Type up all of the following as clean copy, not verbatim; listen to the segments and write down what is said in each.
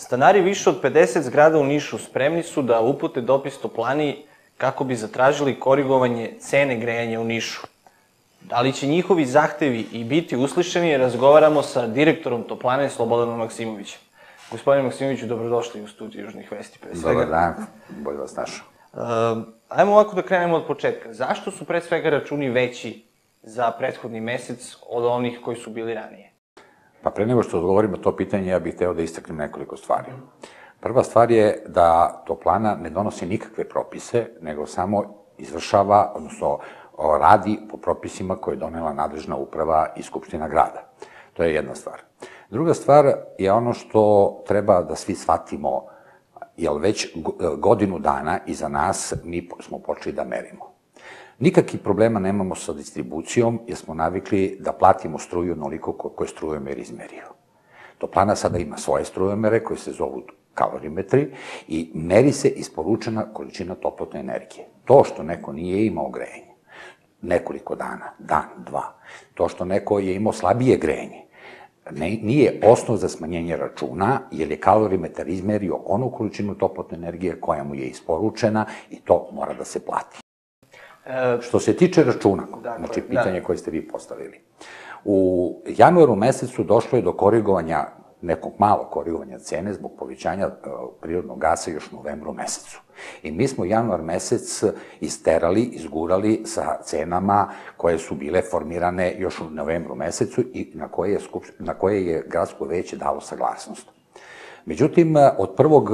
Stanari više od 50 zgrada u Nišu spremni su da upute dopis Toplani kako bi zatražili korigovanje cene grejanja u Nišu. Da li će njihovi zahtevi i biti uslišeni, razgovaramo sa direktorom Toplane Slobodanom Maksimovićem. Gospodine Maksimoviću, dobrodošli u studiju Južnih vesti, pre svega. Dobar dan, bolje vas našao. Ajmo ovako da krenemo od početka. Zašto su pre svega računi veći za prethodni mesec od onih koji su bili ranije? Pa pre nego što odgovorim na to pitanje, ja bih hteo da istaknem nekoliko stvari. Prva stvar je da Toplana ne donosi nikakve propise, nego samo izvršava, odnosno radi po propisima koje je donela nadležna uprava i Skupština grada. To je jedna stvar. Druga stvar je ono što treba da svi shvatimo, jer već godinu dana iza nas mi smo počeli da merimo. Nikakvih problema nemamo sa distribucijom, jer smo navikli da platimo struju onoliko koliko je strujomer izmerio. Toplana sada ima svoje strujomere koje se zovu kalorimetri i meri se isporučena količina toplotne energije. To što neko nije imao grejanje nekoliko dana, dan, dva, to što neko je imao slabije grejanje, nije osnov za smanjenje računa, jer je kalorimetar izmerio onu količinu toplotne energije koja mu je isporučena i to mora da se plati. Što se tiče računa, znači pitanje koje ste vi postavili, u januaru mesecu došlo je do korigovanja, nekog malog korigovanja cene zbog povećanja prirodnog gasa još u novembru mesecu. I mi smo januar mesec isterali, izgurali sa cenama koje su bile formirane još u novembru mesecu i na koje je gradsko veće dalo saglasnost. Međutim, od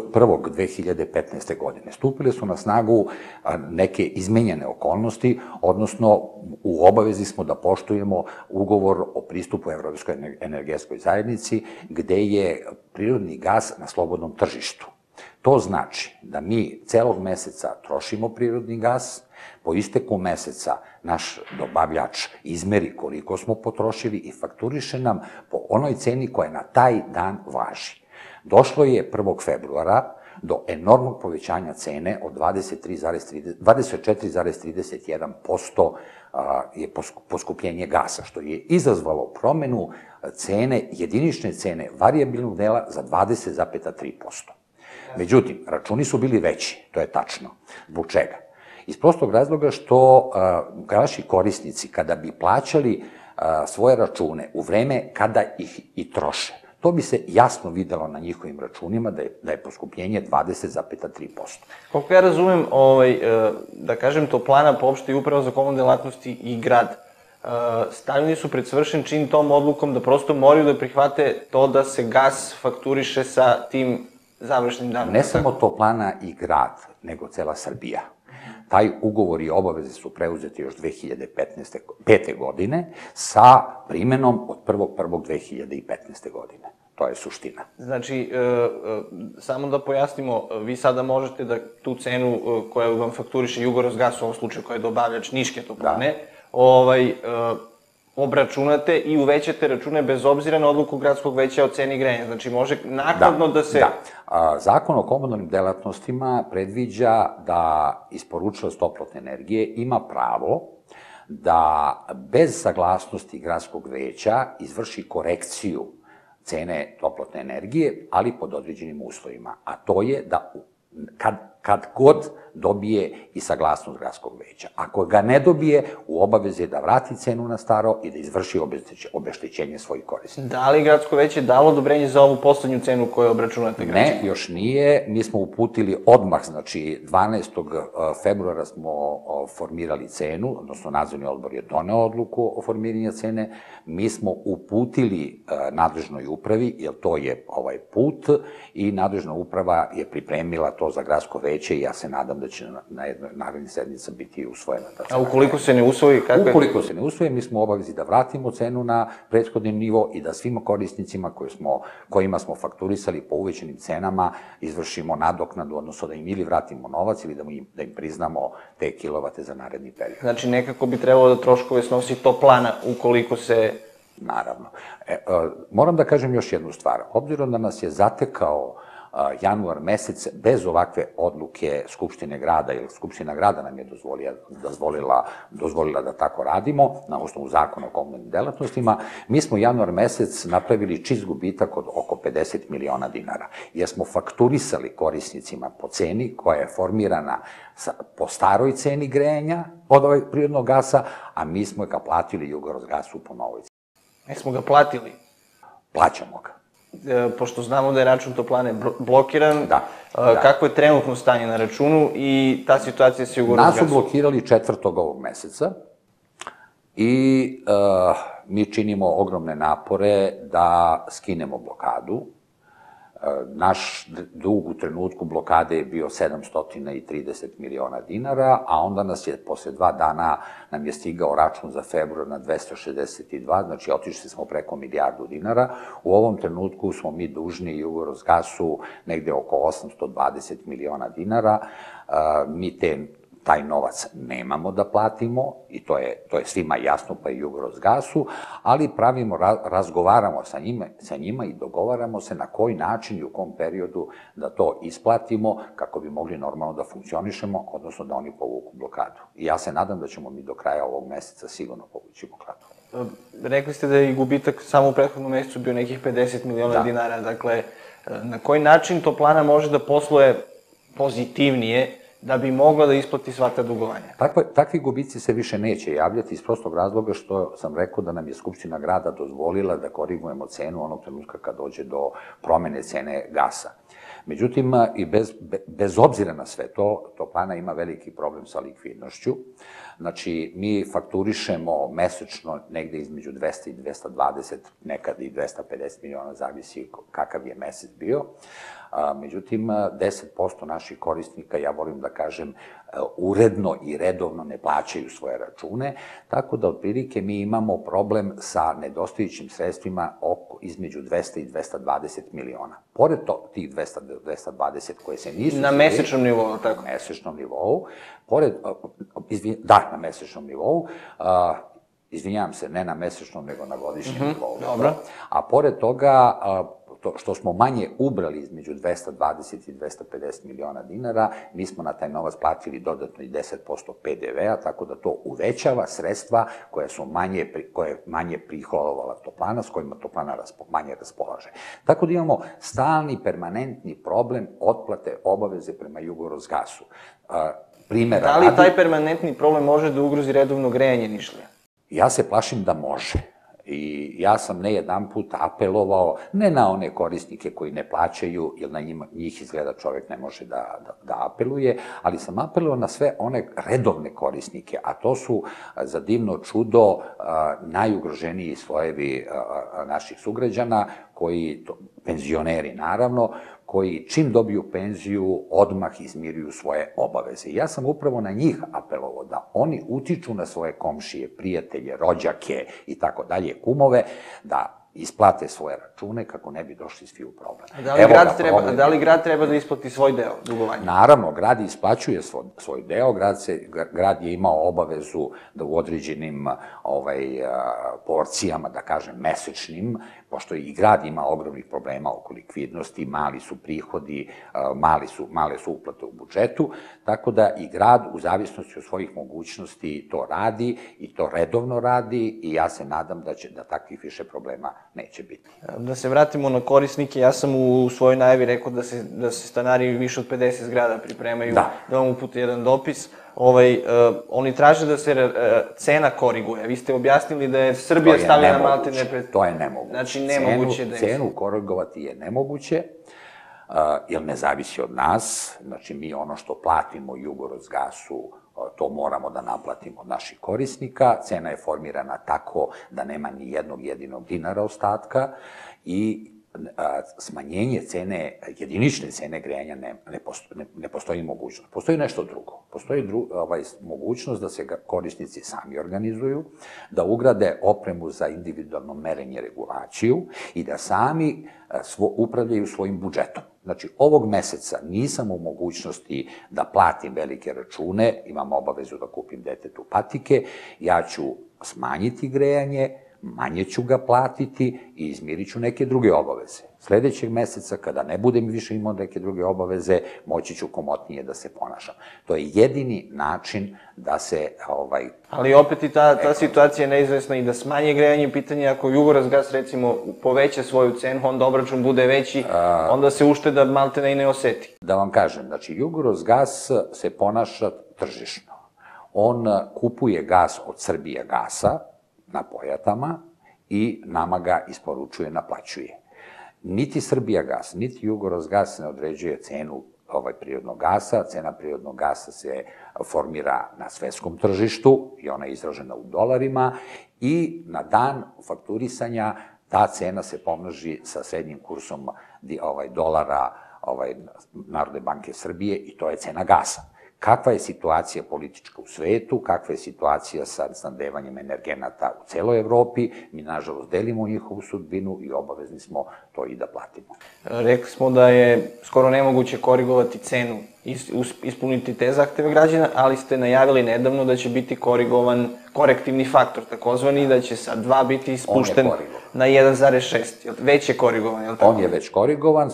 1.1.2015. godine stupile su na snagu neke izmenjene okolnosti, odnosno u obavezi smo da poštujemo ugovor o pristupu Evropskoj energetskoj zajednici, gde je prirodni gas na slobodnom tržištu. To znači da mi celog meseca trošimo prirodni gas, po isteku meseca naš dobavljač izmeri koliko smo potrošili i fakturiše nam po onoj ceni koja na taj dan važi. Došlo je 1. februara do enormnog povećanja cene od 24,31% je poskupljenje gasa, što je izazvalo promenu cene, jedinične cene varijabilnog dela za 20,3%. Međutim, računi su bili veći, to je tačno. Zbog čega? Iz prostog razloga što naši korisnici, kada bi plaćali svoje račune u vreme kada ih i troše, to bi se jasno videlo na njihovim računima da je poskupljenje 20,3%. Koliko ja razumem, da kažem, Toplana poopšte i uprava za komunalne delatnosti i grad stavljeni su pred svršen čin tom odlukom da prosto moraju da prihvate to da se gas fakturiše sa tim završnim danom. Ne samo Toplana i grad, nego cela Srbija. Taj ugovor i obaveze su preuzeti još 2005. godine sa primenom od 1.1.2015. godine. To je suština. Znači, samo da pojasnimo, vi sada možete da tu cenu koja vam fakturiše Jugorosgas, u ovom slučaju koja je dobavljač Niške Toplane, obračunate i uvećate račune bez obzira na odluku gradskog veća o ceni grejanja. Znači, može naknadno da se... Da. Zakon o komunalnim delatnostima predviđa da isporučilac toplotne energije ima pravo da bez saglasnosti gradskog veća izvrši korekciju cene toplotne energije, ali pod određenim uslovima. A to je da kad god dobije i saglasnost gradskog veća. Ako ga ne dobije, u obavezi je da vrati cenu na staro i da izvrši obeštećenje svojih korisnika. Da li gradsko veće dalo odobrenje za ovu poslednju cenu koju obračunate građanima? Ne, još nije. Mi smo uputili odmah, znači 12. februara smo formirali cenu, odnosno nadzorni odbor je doneo odluku o formiranju cene. Mi smo uputili nadležnoj upravi, jer to je ovaj put, i nadležna uprava je pripremila to za gradsko veće i ja se nadam da će na jednoj narednih sednica biti usvojena. A ukoliko se ne usvoji, kako je? Ukoliko se ne usvoji, mi smo u obavezi da vratimo cenu na prethodni nivo i da svima korisnicima kojima smo fakturisali po uvećenim cenama izvršimo nadoknadu, odnosno da im ili vratimo novac ili da im priznamo te kilovate za naredni period. Znači, nekako bi trebalo da troškove snosi Toplana ukoliko se... Naravno. Moram da kažem još jednu stvar. Obzirom da nas je zatekao januar mesec, bez ovakve odluke Skupštine grada, jer Skupština grada nam je dozvolila da tako radimo, na osnovu zakona o komunalnim delatnostima, mi smo januar mesec napravili čist gubitak od oko 50 miliona dinara, jer smo fakturisali korisnicima po ceni koja je formirana po staroj ceni grejanja od prirodnog gasa, a mi smo ga platili Jugorosgasu po novoj ceni. Ne smo ga platili? Plaćamo ga. Pošto znamo da je račun toplane blokiran, kako je trenutno stanje na računu i ta situacija sa Jugorosgasom? Nas su blokirali 4. ovog meseca i mi činimo ogromne napore da skinemo blokadu. Naš dug u trenutku blokade je bio 730 miliona dinara, a onda nas je posle 2 dana nam je stigao račun za februar na 262, znači otišli smo preko milijardu dinara. U ovom trenutku smo mi dužni Jugorosgasu negde oko 820 miliona dinara. Mi taj novac nemamo da platimo i to je svima jasno, pa i Jugorosgasu, ali razgovaramo sa njima i dogovaramo se na koji način i u kom periodu da to isplatimo kako bi mogli normalno da funkcionišemo, odnosno da oni povuku blokadu. I ja se nadam da ćemo mi do kraja ovog meseca sigurno povući blokadu. Rekli ste da je i gubitak samo u prethodnom mesecu bio nekih 50 miliona dinara, dakle, na koji način toplana može da posluje pozitivnije da bi mogla da isplati sva ta dugovanja? Takvi gubici se više neće javljati iz prostog razloga što sam rekao da nam je Skupština grada dozvolila da korigujemo cenu onog trenutka kad dođe do promene cene gasa. Međutim, i bez obzira na sve to, toplana ima veliki problem sa likvidnošću. Znači, mi fakturišemo mesečno negde između 200 i 220, nekad i 250 miliona, zavisi kakav je mesec bio. Međutim, 10% naših korisnika, ja volim da kažem, uredno i redovno ne plaćaju svoje račune, tako da otprilike mi imamo problem sa nedostajućim sredstvima između 200 i 220 miliona. Pored tih 220 koje se nisu... Na mesečnom nivou, tako? Na mesečnom nivou. Da, na mesečnom nivou. Izvinjavam se, ne na mesečnom, nego na godišnjem nivou. Dobro. A pored toga, što smo manje ubrali između 220 i 250 miliona dinara, mi smo na taj novac platili dodatno i 10% PDV-a, tako da to uvećava sredstva koje je manje prihodovala toplana, s kojima toplana manje raspolaže. Tako da imamo stalni, permanentni problem otplate obaveze prema Jugorosgasu. Da li taj permanentni problem može da ugrozi redovno grejanje Nišlija? Ja se plašim da može. I ja sam ne jedan put apelovao, ne na one korisnike koji ne plaćaju, jer na njih izgleda čovek ne može da apeluje, ali sam apelovao na sve one redovne korisnike, a to su za divno čudo najugroženiji slojevi naših sugrađana, penzioneri naravno, koji čim dobiju penziju odmah izmiruju svoje obaveze. Ja sam upravo na njih apelovao da oni utiču na svoje komšije, prijatelje, rođake i tako dalje, kumove, da isplate svoje račune kako ne bi došli svi u problem. Da li grad treba da isplati svoj deo dugovanja? Naravno, grad isplaćuje svoj deo, grad je imao obavezu da u određenim porcijama, da kažem, mesečnim, pošto i grad ima ogromnih problema oko likvidnosti, mali su prihodi, male su uplate u budžetu, tako da i grad u zavisnosti od svojih mogućnosti to radi i to redovno radi i ja se nadam da takvih više problema neće biti. Da se vratimo na korisnike, ja sam u svojoj najavi rekao da se stanari više od 50 zgrada pripremaju da vam upute jedan dopis. Oni traže da se cena koriguje. Vi ste objasnili da je Srbija stavljena maltene pred... To je nemoguće. Znači, nemoguće da je... Cenu korigovati je nemoguće, jer ne zavisi od nas. Znači, mi ono što platimo Jugorosgasu, to moramo da naplatimo od naših korisnika. Cena je formirana tako da nema ni jednog jedinog dinara ostatka i smanjenje cene, jedinične cene grejanja ne postoji mogućnost. Postoji nešto drugo. Postoji mogućnost da se korisnici sami organizuju, da ugrade opremu za individualno merenje, regulaciju i da sami upravljaju svojim budžetom. Znači, ovog meseca nisam u mogućnosti da platim velike račune, imam obavezu da kupim detetu patike, ja ću smanjiti grejanje, manje ću ga platiti i izmirit ću neke druge obaveze. Sledećeg meseca, kada ne budem više imao neke druge obaveze, moći ću komotnije da se ponašam. To je jedini način da se... Ali opet i ta situacija je neizvesna i da smanje grejanje, pitanje ako Jugorozgas recimo poveća svoju cenu, onda obračun bude veći, onda se ušteda maltene i ne oseti. Da vam kažem, znači Jugorozgas se ponaša tržišno. On kupuje gas od Srbijagasa na Pojatama i nama ga isporučuje, naplaćuje. Niti Srbijagas, niti Jugorozgas ne određuje cenu prirodnog gasa. Cena prirodnog gasa se formira na svetskom tržištu i ona je izražena u dolarima i na dan fakturisanja ta cena se pomnoži sa srednjim kursom dolara Narodne banke Srbije i to je cena gasa. Kakva je situacija politička u svetu, kakva je situacija sa snabdevanjem energenata u celoj Evropi, mi nažalost delimo njihovu sudbinu i obavezni smo to i da platimo. Rekli smo da je skoro nemoguće korigovati cenu, ispuniti te zahteve građana, ali ste najavili nedavno da će biti korigovan korektivni faktor, takozvani, da će sa 2 biti ispušten na 1,6. Već je korigovan, je li tako? On je već korigovan,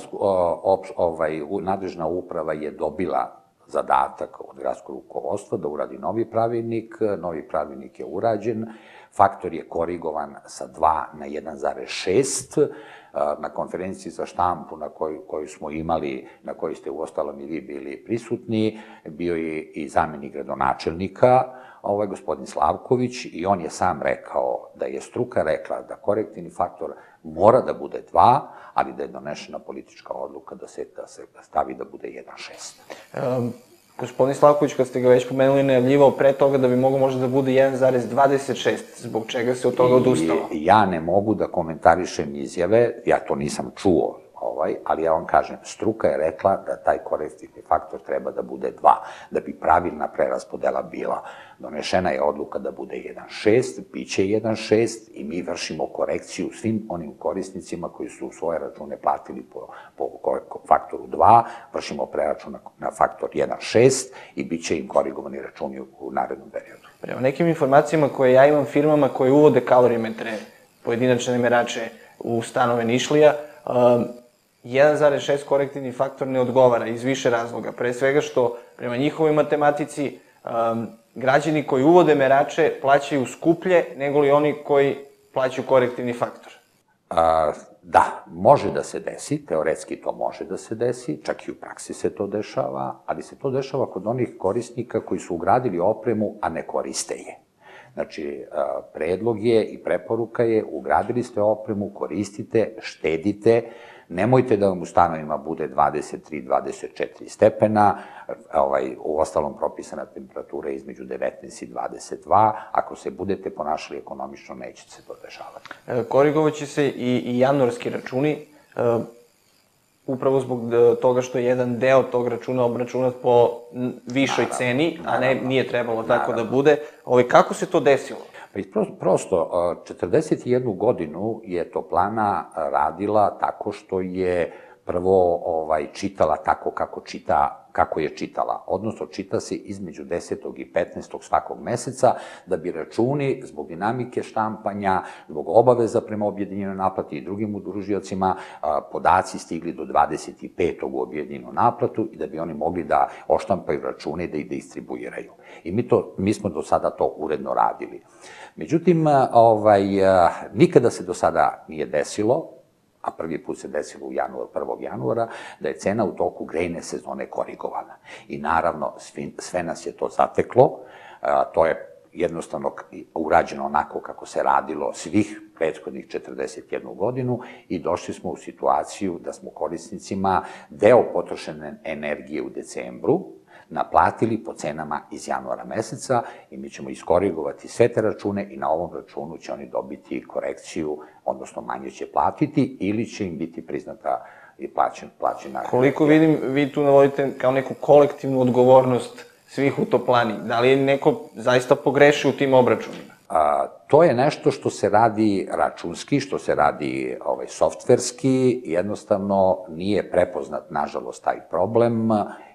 nadležna uprava je dobila zadatak od gradskog rukovodstva da uradi novi pravilnik je urađen, faktor je korigovan sa 2 na 1,6, na konferenciji za štampu koju smo imali, na kojoj ste uostalom i vi bili prisutni, bio je i zamenik gradonačelnika, gospodin Slavković, i on je sam rekao da je struka rekla da korektivni faktor mora da bude 2, ali da je donešena politička odluka da se stavi da bude 1,6. Gospodin Slavković, kad ste ga već pomenuli, najavljivao pre toga da bi mogo možda da bude 1,26, zbog čega se od toga odustalo? Ja ne mogu da komentarišem izjave, ja to nisam čuo, ali ja vam kažem, struka je rekla da taj korektivni faktor treba da bude 2, da bi pravilna preraspodela bila. Donešena je odluka da bude 1,6, biće 1,6 i mi vršimo korekciju svim onim korisnicima koji su svoje račune platili po faktoru 2, vršimo preračun na faktor 1,6 i bit će im korigovani računi u narednom periodu. Prema nekim informacijama koje ja imam, firmama koje uvode kalorimetre, pojedinačne merače u stanove Nišlija, 1,6 korektivni faktor ne odgovara iz više razloga. Pre svega što prema njihovoj matematici građani koji uvode merače plaćaju skuplje nego li oni koji plaćaju korektivni faktor. Da, može da se desi, teoretski to može da se desi, čak i u praksi se to dešava, ali se to dešava kod onih korisnika koji su ugradili opremu, a ne koriste je. Znači, predlog je i preporuka je, ugradili ste opremu, koristite, štedite, nemojte da vam u stanovima bude 23-24 stepena, u ostalom propisana temperatura je između 19 i 22, ako se budete ponašali ekonomično, neće se to dešavati. Korigovaće se i januarski računi, upravo zbog toga što je jedan deo tog računa obračunat po višoj ceni, a nije trebalo tako da bude. Kako se to desilo? Prosto, 41 godinu je Toplana radila tako što je prvo čitala tako kako je čitala, odnosno čita se između 10. i 15. svakog meseca, da bi računi zbog dinamike štampanja, zbog obaveza prema objedinjenoj naplati i drugim udružiocima, podaci stigli do 25. u objedinjenu naplatu i da bi oni mogli da oštampaju račune i da ih distribuiraju. I mi smo do sada to uredno radili. Međutim, nikada se do sada nije desilo, a prvi put se desilo 1. januara, da je cena u toku grejne sezone korigovana. I naravno, sve nas je to zateklo, to je jednostavno urađeno onako kako se radilo svih prethodnih 41 godinu i došli smo u situaciju da smo korisnicima deo potrošene energije u decembru naplatili po cenama iz januara meseca i mi ćemo iskorigovati sve te račune i na ovom računu će oni dobiti korekciju, odnosno manje će platiti ili će im biti priznata i plaćena. Koliko vidim, vi tu navodite kao neku kolektivnu odgovornost svih u Toplani. Da li je neko zaista pogrešio u tim obračunima? To je nešto što se radi računski, što se radi softverski, jednostavno nije prepoznat, nažalost, taj problem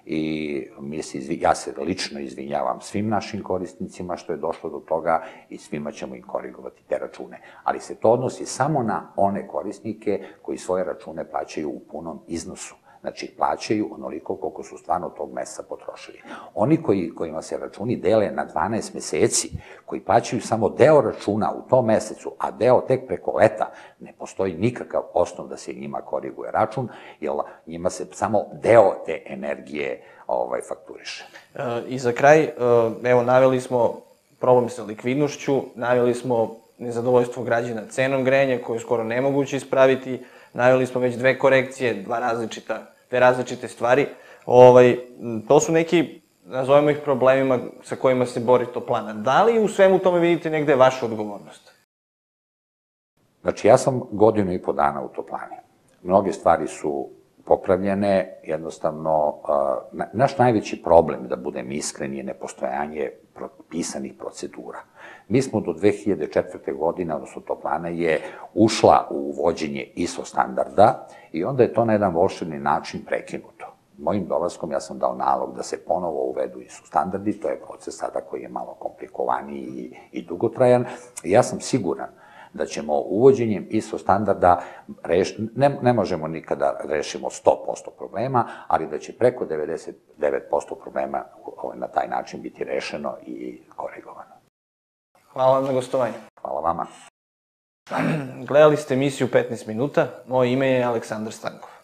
i ja se lično izvinjavam svim našim korisnicima što je došlo do toga i svima ćemo im korigovati te račune. Ali se to odnosi samo na one korisnike koji svoje račune plaćaju u punom iznosu. Znači, plaćaju onoliko koliko su stvarno tog meseca potrošili. Oni kojima se računi dele na 12 meseci, koji plaćaju samo deo računa u tom mesecu, a deo tek preko leta, ne postoji nikakav osnov da se njima koriguje račun, jer njima se samo deo te energije fakturiše. I za kraj, evo, naveli smo problem sa likvidnošću, naveli smo nezadovoljstvo građana cenom grejanja, koju je skoro nemoguće ispraviti, naveli smo već dve korekcije, dve različite stvari. To su neki, nazovemo ih, problemima sa kojima se bori Toplana. Da li u svemu tome vidite negde vašu odgovornost? Znači, ja sam 1,5 godina u Toplani. Mnoge stvari su popravljene, jednostavno, naš najveći problem, da budem iskren, je nepostojanje pisanih procedura. Mi smo do 2004. godine, odnosno Toplana je ušla u uvođenje ISO standarda i onda je to na jedan volšebni način prekinuto. Mojim dolaskom ja sam dao nalog da se ponovo uvedu ISO standardi, to je proces sada koji je malo komplikovaniji i dugotrajan. Ja sam siguran da ćemo uvođenjem ISO standarda rešiti, ne možemo nikada rešimo 100% problema, ali da će preko 99% problema na taj način biti rešeno i korigovano. Hvala vam na gostovanju. Hvala vama. Gledali ste emisiju 15 minuta, moje ime je Aleksandar Stankov.